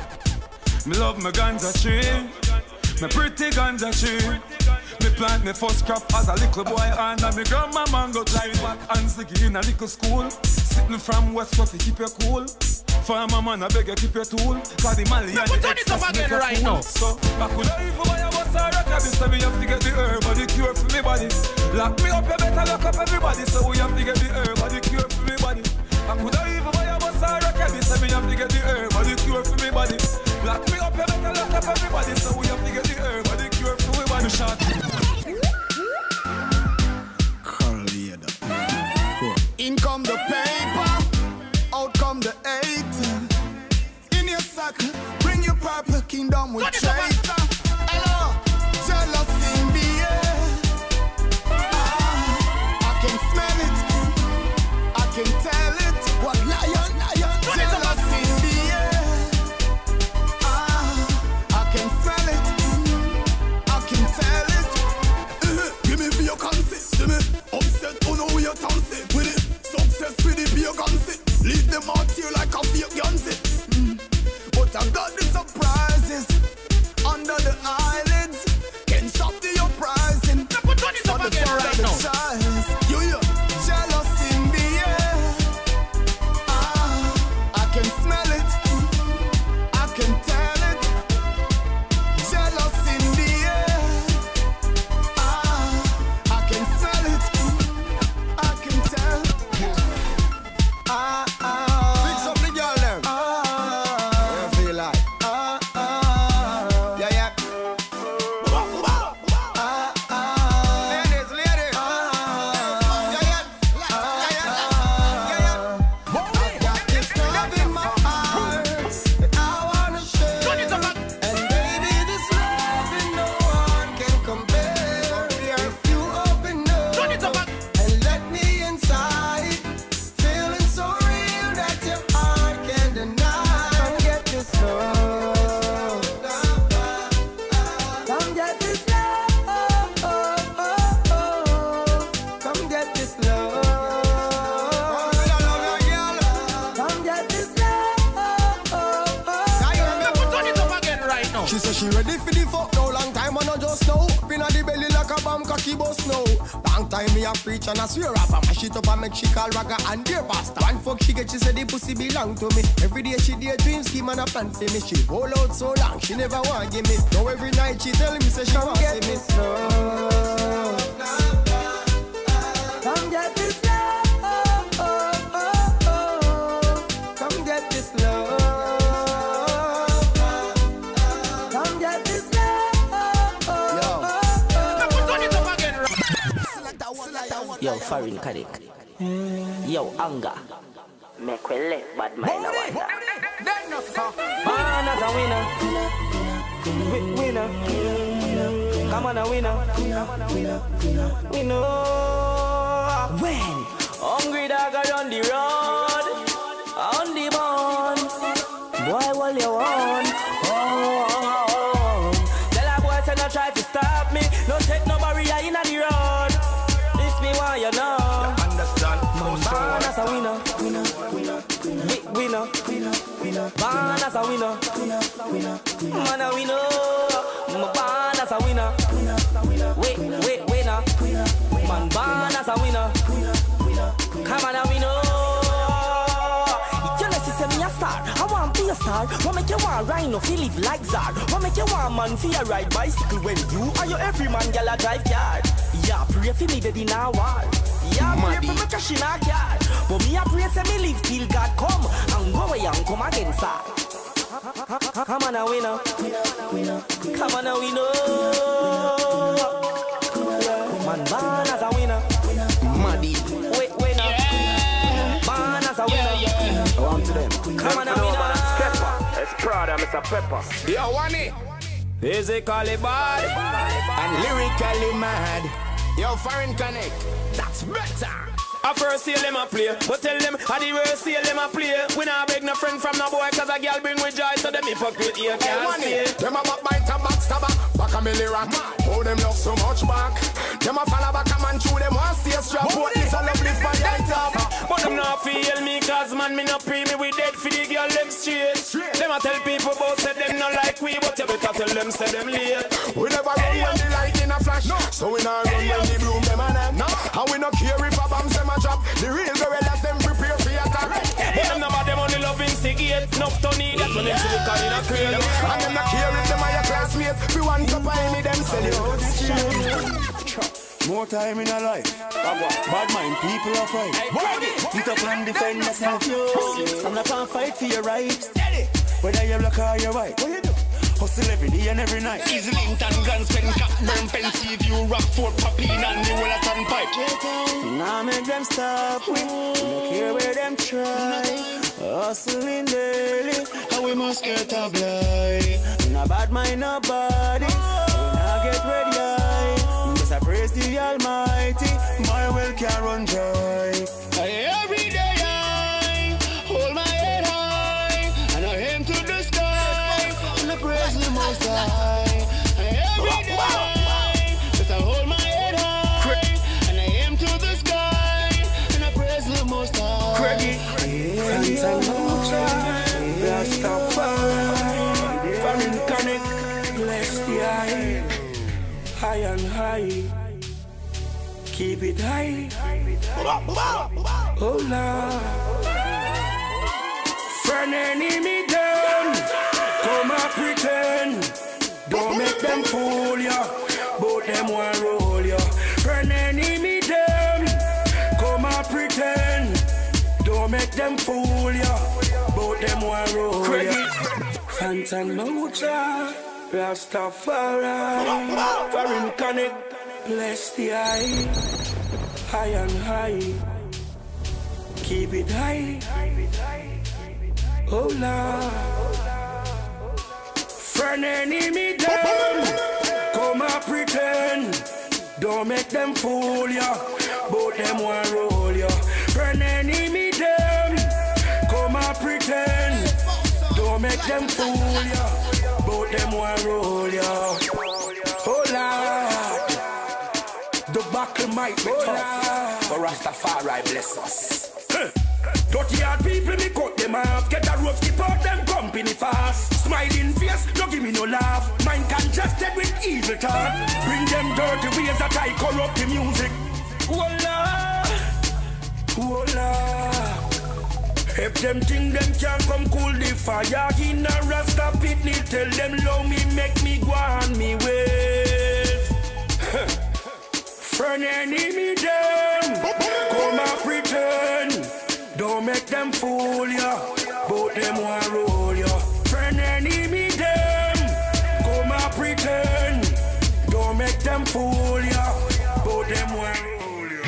Me love my ganja tree. Me pretty ganja tree. Me plant me first crop as a little boy and me grandma mango tree. Back and sticky in a little school. Sitting from West Coast to keep you cool. Farmer man I beg you keep your tool. Cause the Mali and the excess make you right now. So I could have even buy a bus or a cabin. So we have to get the herb or the cure for me body. Lock me up, you better lock up everybody. So we have to get the herb or the cure for me body. I could have even buy a bus or a cabin. So we have to get the herb or the cure for me body. Lock me up, you better lock up everybody. So we have to get the herb or the cure for me body. Shot. In come the paper, out come the eight. In your sack, bring your purple kingdom with traitor. Hello, jealousy in the air. Ah, I can smell it, I can tell it. What lion, lion, jealousy in the air. Ah, I can smell it, Open on the belly like a bomb cocky bus now. Long time me a preach and I swear up. I mash it up and make she call ragga and dear bastard. One fuck she get, she say the pussy belong to me. Every day she daydream scheme and a plan for me. She hold out so long, she never want give me. Now every night she tell me say she want see me. Come get this love, oh, oh, oh. Come get this love. Come get this love, oh, oh, oh. Yo, foreign Kadik. Yo, anger. Make we let bad mind a wonder. Man as a winner, Wi- winner. Come on a winner, winner. When hungry dog are on the road, on the bone, boy, what you want? Oh, oh, oh. Tell a boy say no try to stop me, no take no barrier in the road. This me why you know. Understand? Man as a winner, winner, winner, winner, winner, winner. Man as a winner, winner, winner, man a winner. Man as a winner, wait, wait, winner. Man, man as a winner. Come on, a winner. You know, she say me a star. I want be a star. What make you want rhino feel live like Zar? What make you want man feel ride bicycle when you are your every man gal a drive car? Yeah, pray for me dead in a wall. Yeah, pray for me cash in a car. But me a pray say me live till God come and go away and come again, sir. Come on, a winner. Come on, a winner. Man, man as a winner. Maddy. Wait, winner. Man as a winner. I want to them. Come on, a winner. Pepper. It's Prada, Mister Pepper. Yo, one it. Physically bad and lyrically mad. Yo, foreign connect. That's better. I first see them a play, but tell them I the worst see them a play. We not beg no friend from no boy, cause a girl bring with joy, so them hypocrite here can't see. Them a backbite and backstabber, back a milli rock. Oh, them love so much back. Them a follow back a man through them one stay strap. What this a lovely for the top. But them not feel me, cause man me not pre me. We dead for the girl them straight. Them a tell people about say them not like we, but you better tell them say them late. We never run when the light in a flash, so we not run when the bloom them a net. And we not care if a bomb them a drop. The real gorillas them prepare for attack. But them not bad, them only love instigate. Enough to need that when them see the car in a crane. And them not care if them are your classmates. If you want to buy me, them sell you out the street. More time in a life. Bad mind people are fight. Get up and defend yourself, yo. I'm not gonna fight for your rights. Whether you're black or you're white. What you do? Hustle every day and every night. Easy link and guns, pen, cap, burn, pen, see if you rock for popping and you will a turn pipe. Now make them stop with. Look here where them try. Hustling daily, and we must get a blind. No bad mind, nobody. When I get ready, I just I praise the Almighty. My well can run dry. Every day I hold my head high and I aim to the sky and I praise the Most High. Every day I just I hold my head high and I aim to the sky and I praise the Most High. Craigie, Rastafari, foreign connect, bless the eye, high and high, keep it high. Oh Lord, friend enemy down, come and pretend, don't make them fool ya, both them want roll ya. Friend enemy down, come and pretend, don't make them fool ya, both them want roll ya. Phantom Mocha, Rastafari, foreign connect, bless the eye, high and high, keep it high. Oh Lord, friend enemy down, come and pretend, don't make them fool ya, both them want roll ya. Friend enemy down, come and pretend, don't make them fool ya, both them want roll ya. Oh Lord, the buckle might be tough, but Rastafari bless us. Dirty hard people, me cut them off. Get a rope, skip out them company fast. Smiling face, no give me no laugh. Mind congested with evil thought. Bring them dirty ways that I corrupt the music. Voila, voila. If them think them can come cool the fire in a Rasta pitney, tell them love me, make me go on me ways. Friend enemy them, come and pretend. Don't make them fool ya, both them want roll ya. Friend enemy them, come and pretend. Don't make them fool ya, both them want roll ya.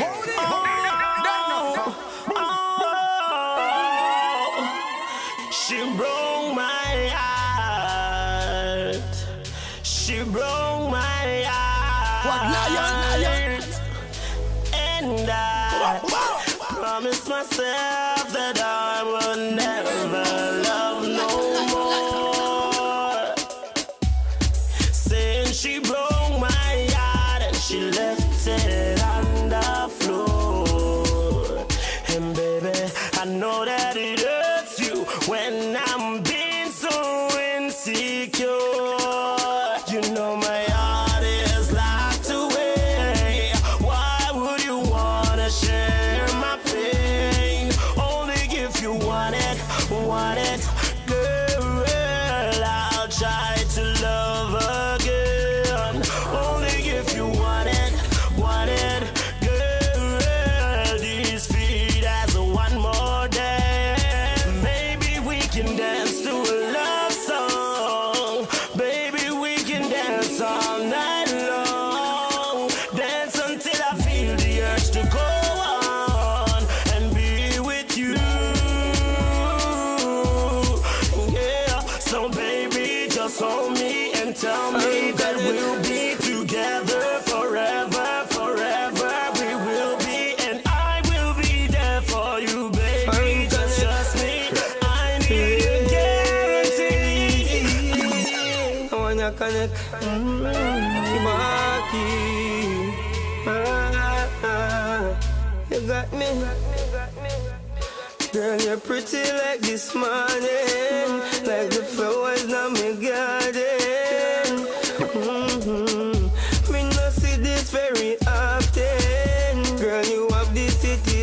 She broke my heart. She broke my heart. What lion, lion? And I promised myself that I would never love no more. Saying she broke my heart and she left it on the floor. And baby, I know that it hurts you when I'm being so insecure. You know my heart is locked away. Why would you wanna share my pain? Only if you want it, want it, girl, I'll try to love again. Only if you want it, want it, girl, these feet as a one more day. Maybe we can dance to a love song. Baby, we can dance all night long. Dance until I feel the urge to go on and be with you. Yeah, so baby, just hold me and tell me that we'll be together forever, forever. We will be, and I will be there for you, baby. Just trust me, I need a guarantee. I wanna connect. Maki. Ah, ah. You got me. Girl, you're pretty like this morning, like the flowers in my garden. Mm-hmm. Me no see this very often. Girl, you have the city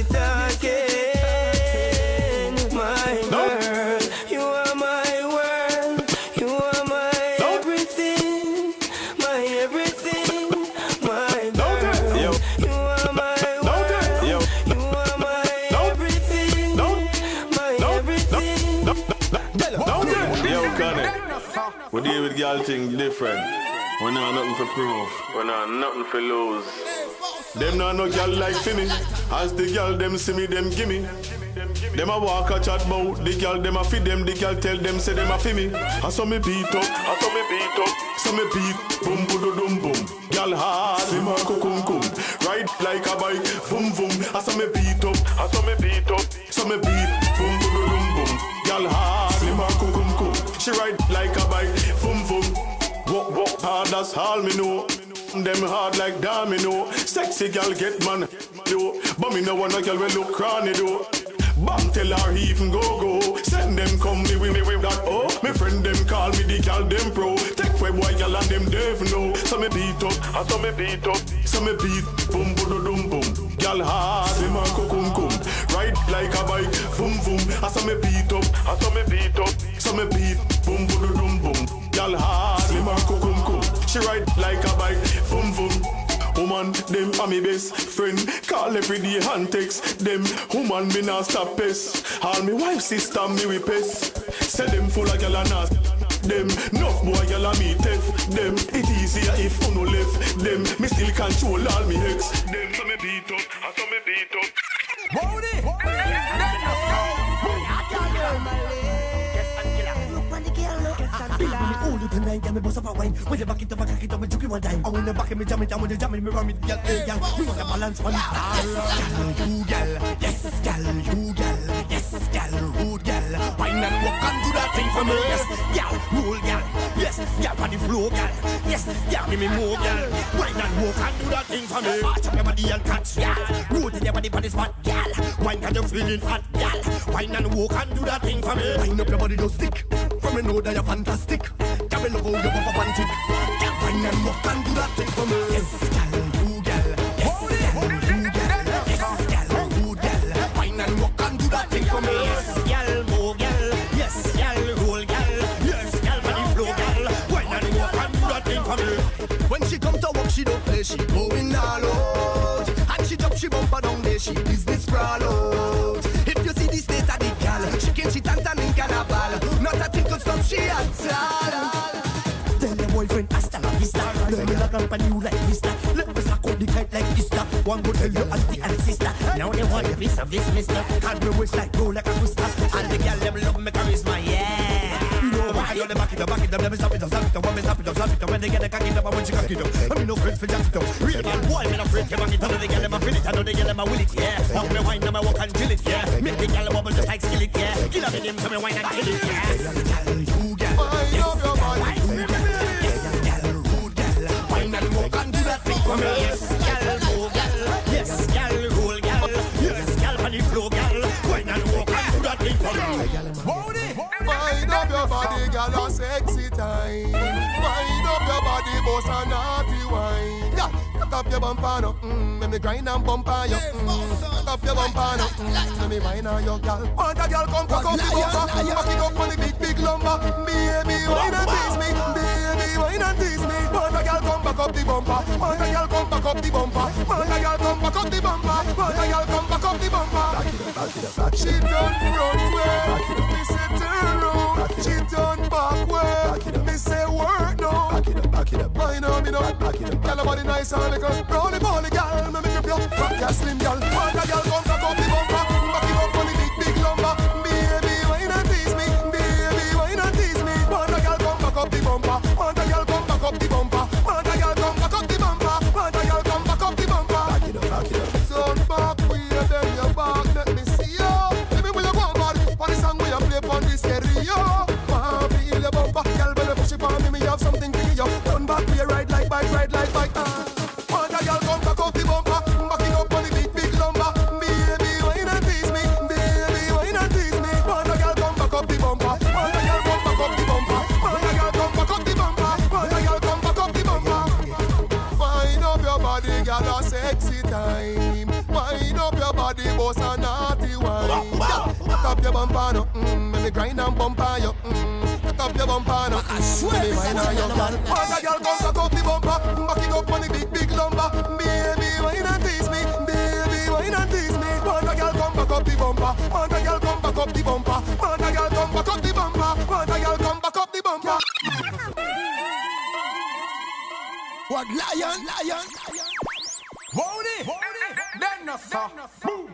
talking. My girl, you are my world. You are my everything, my everything, my girl. You are my world. You are my everything, my everything. Yo, Connect. We deal with girl thing different. We not nothing for prove. We not nothing for lose. Them not no girl like for me. As the girl them see me, them gimme. Them a walk a chat bout the girl, them a feed them. The girl tell them say them a fi me. I saw me beat up, I saw me beat up, so me beat, boom boom boom boom. Girl hard, see my cum cum. Ride like a bike, boom boom. I saw me beat up, I saw me beat up, so me beat, boom boom boom boom. Girl hard, see my cum cum. She ride like a bike, boom boom. Walk walk hard, that's all me know. Them hard like domino. Sexy girl get man, yo. But me no want a girl we look cranny do. Bam tell her even go go. Send them come me with me with that oh. Me friend them call me the girl them pro. Take way boy girl and them dev know. So me beat up, I saw me beat up. So me beat, boom boom boom boom. Girl hard, me man cum cum. Ride like a bike, boom boom. I saw me beat up, I saw me beat up. So me beat, boom boom boom boom. Girl hard, me man cum cum. She ride like a bike, boom boom. Woman, them are me best friend. Call every day and text them. Woman, me not stop pest. All me wife, sister, me we pest. Say them full of gal and ask them. Enough boy gal and me theft them. It easier if you no left them. Me still control all me ex. Them so me beat up, I so me beat up. Hold it! All the time, get me bust up a wine. When you back it up, back it up, me juke one time. I when you back it, me jam it, and when you jam it, me run it, girl, hey, girl. We want a balance one. Girl, you girl, yes, girl, you girl, yes, girl, rude girl. Wine and walk and do that thing for me, yes, girl, roll girl, yes, girl, on the floor, girl, yes, girl, give me more, girl. Wine and walk and do that thing. thing for me. Arch up your body and catch, yeah. Root in your body for the spot, yeah. Wine can you feeling hot, yeah. Wine and walk and do that thing for me. Wine up your body, don't stick. From me know that you're fantastic. Can me love how you go for one tick. Wine and walk and do that thing for me. Yes, gal, you gal. Yes, gal, you gal. Yes, gal, you gal. Wine and walk and do that thing for me. Yes, gal, move gal. Yes, gal, roll gal. Yes, gal, body flow gal. Wine and walk and do that thing for me. When she come to walk, she don't play. She going all out. And she drop, she bumper down there. She business sprawl out. If you see the state of the gal, she can she tan tan in carnival. Not a thing could stop she at all. Tell your boyfriend hasta la vista. Learn me like a new like Vista. Let me suck out the kite like Easter. One go tell your auntie and sister. Now they want a piece of this mister. Can't me waist like go like a twister. And the gal them love me charisma, yeah. You know why you the back it up, back it up, let me stop it up, stop it up, when me stop it up, stop it up. When they get the cock it up, and when she cock it up, I mean no friend for jack it up. Real man boy, me no friend for back it up. They get them a feel it, I know they get them a will it, yeah. Walk me wine, them a walk and chill it, yeah. Make the gal bubble just like skill it, yeah. Kill up in him, so me wine and kill it, yeah. Gal, you gal, wind up your body. And walk and do that thing for me. Yes, gal, go gal. Yes, gal, roll gal. Yes, gal, on the floor gal. Wine and walk and do that thing for me. Wind up your body, gal, a sexy time. Wind up your body, boss, a naughty wine. Yeah, cock up your bumper, no. Mm, let me grind and bump on you. Mm, cock up your bumper, no. Mm, let me wine on your gal. Want a gal, come cock up the bumper. Back it up on the big, big lumber. Baby, wine and tease me. Baby, wine and tease me. Want a gal, come back up the bumper. Want a gal, come back up the bumper. Want a gal, come back up the bumper. Want a gal, come back up the bumper. She done front way. Me say turn round. She done back way. Me say work now. Back it up, back it up. I know me know. Back it up. Gal body nice and little. Roly poly gal, me make you fat gal, slim gal. Want a gal, come back up the bumper. Back it up on the big big lumber. Baby, why not tease me? Baby, why not tease me? Want a gal, come back up the bumper. Want a gal, come back up the bumper. Want a gal, come back up the bumper. Want a gal, come back up the bumper. Back it up, back it up. Turn back way, then you back. Let me see you. Baby, when you go bad, on the song we you play on the stereo. Want to feel your bumper, gal, better push it on me. Me have something for you. Turn back way, ride like bike, ride like bike. Uh. Want a gal, come back up the bumper. Back it up on the big big lumber. Baby, why not tease me? Baby, why not tease me? Want a gal, come back up the bumper. Want a gal, come back up the bumper. Want a gal, come back up the bumper. Want a gal, come back up the bumper. Wind up your body, gal, a sexy time. Wind up your body, boss, a naughty wine. Cock up your bumper, no. Mm, let me grind and bump on you. Mm, cock up your bumper, no. Mm, let me wine on your gal. Want a gal, come back up the bumper. Back it up on the big, big lumber. Baby, why not tease me? Baby, why not tease me? Want a gal, come back up the bumper. Want a gal, come back up the bumper. Want a gal, come back up the bumper. Want a gal, come back up the bumper. What lion, lion? Hold it, then no stop. Boom.